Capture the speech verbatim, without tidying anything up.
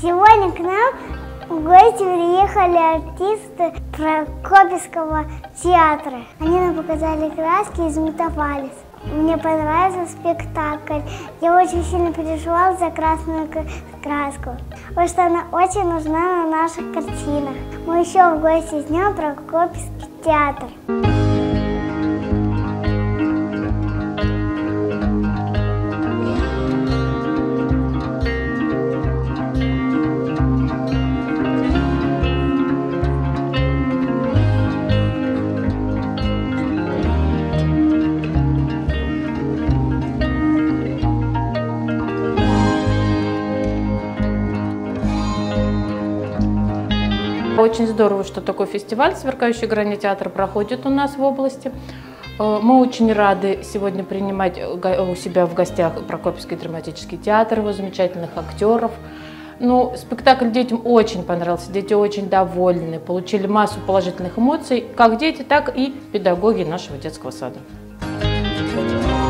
Сегодня к нам в гости приехали артисты Прокопьевского театра. Они нам показали краски из метафалис. Мне понравился спектакль. Я очень сильно переживала за красную краску, потому что она очень нужна на наших картинах. Мы еще в гости с днем Прокопьевский театр. Очень здорово, что такой фестиваль «Сверкающий грани театр» проходит у нас в области. Мы очень рады сегодня принимать у себя в гостях Прокопьевский драматический театр, его замечательных актеров. Ну, спектакль детям очень понравился, дети очень довольны, получили массу положительных эмоций, как дети, так и педагоги нашего детского сада.